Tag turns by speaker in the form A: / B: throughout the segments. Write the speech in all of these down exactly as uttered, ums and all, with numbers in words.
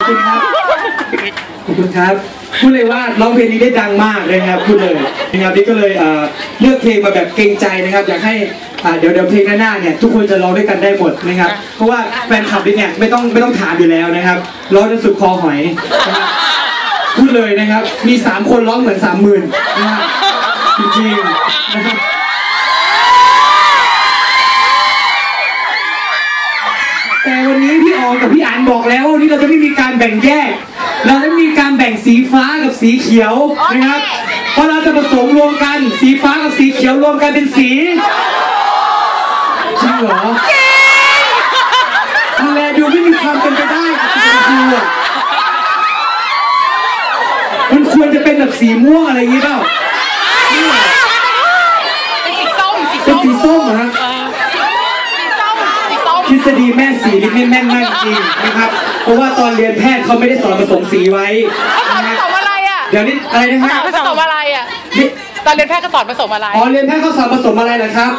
A: คุณครับขอบคุณครับพูดเลยว่าร้องเพลงนี้ได้ดังมากเลยครับพูดเลยนะครับนี่ก็เลยเลือกเพลงมาแบบเกรงใจนะครับอยากให้เดี๋ยวเดี๋ยวเพลงหน้าเนี่ยทุกคนจะร้องด้วยกันได้หมดนะครับเพราะว่าแฟนคลับเนี่ยไม่ต้องไม่ต้องถามอยู่แล้วนะครับร้องจนสุดคอหอยพูดเลยนะครับมีสามคนร้องเหมือนสามหมื่นนะครับจริงๆนะครับแต่วันนี้พี่อองกับพี่อันบอกแล้ววันนี้เราจะไม่มีการแบ่งแยกเราจะมีการแบ่งสีฟ้ากับสีเขียวนะครับเพราะเราจะผสมรวมกันสีฟ้ากับสีเขียวรวมกันเป็นสีจริงเหรอมันแลดูไม่มีความเป็นไปได้จริงๆมันควรจะเป็นแบบสีม่วงอะไรอย่างนี้เปล่า
B: เป็นสีส้ม
A: เป็นสีส้มฮะทฤษฎีแม่สีนี่ไม่แม่นมากจริงนะครับเพราะว่าตอนเรียนแพทย์เขาไม่ได้สอนผสมสีไว้
B: ผสมอะไรอ่ะ
A: เดี๋ยวนี้อะไรนะฮะ
B: ผสมอะไรอ่ะตอนเรียนแพทย์ก็สอนผสมอะไร
A: อ๋อเรียนแพทย์เขาสอนผสมอะไรนะครับ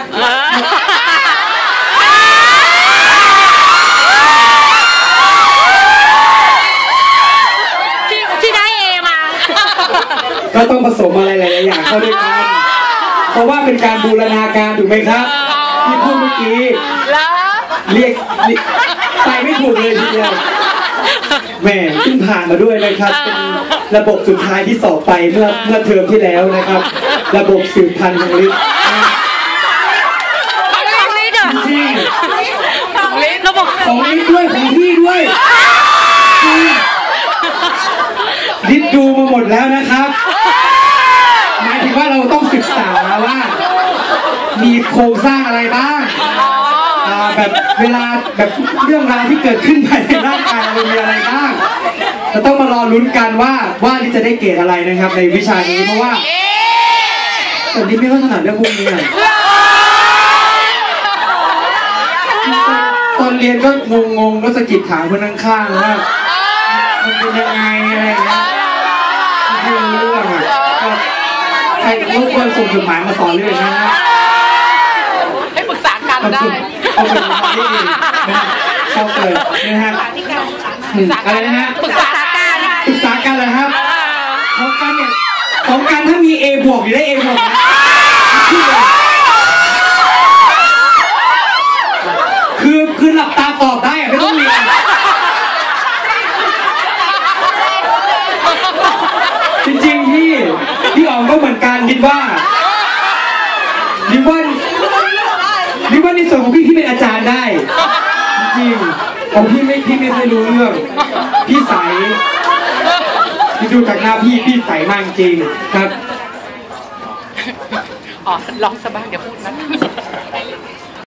B: ที่ที่ได้เอมา
A: ก็ต้องผสมอะไรหลายๆอย่างเข้าด้วยกันเพราะว่าเป็นการบูรณาการถูกไหมครับที่พูดเมื่อกี้เรียกไปไม่ถูกเลยทีเดียวแหมขึ้นผ่านมาด้วยนะครับเป็นระบบสุดท้ายที่สอบไปเมื่อเมื่อเทอมที่แล้วนะครับระบบสืบพันธุ์ของลิศจริง
B: ของลิศระบบ
A: ของลิศด้วยของพี่ด้วยลิศดูมาหมดแล้วนะครับหมายถึงว่าเราต้องศึกษาว่ามีโครงสร้างอะไรบ้างแบบเวลาแบบเรื่องราวที่เกิดขึ้นภายในร่างกายเรามีอะไรบ้างจะต้องมารอลุ้นกันว่าว่าลิศจะได้เกรดอะไรนะครับในวิชานี้เพราะว่าแต่ลิศไม่ค่อยถนัดเรื่องพวกนี้ตอนเรียนก็งงๆก็สะกิดถามคนข้างๆว่ามันเป็นยังไงอะไรเงี้ยไม่รู้เรื่องอ่ะใครรบกวนส่งจดหมายมาสอนเลยนะฮะ
B: ให้ปรึกษากันได้
A: เอาเป็นที่ดีนะชอบเลยนะฮะอะไรนะฮะ
B: ปรึกษากัน
A: ปรึกษากันเลยครับของกันเนี่ยของกันถ้ามี A บวกอยู่ได้ A บวกนะคือคือหลับตาตอบได้อะไม่ต้องเรียนจริงๆพี่พี่อ๋องก็เหมือนกันคิดว่าคิดว่าคิดว่าในส่วนของพี่พี่เป็นอาจารย์ได้จริงของพี่ไม่พี่ไม่เคยรู้เรื่องพี่ใสพี่ดูจากหน้าพี่พี่ใสมากจริงครับ
B: อ๋อลองสบายเดี๋ยวพูดนะ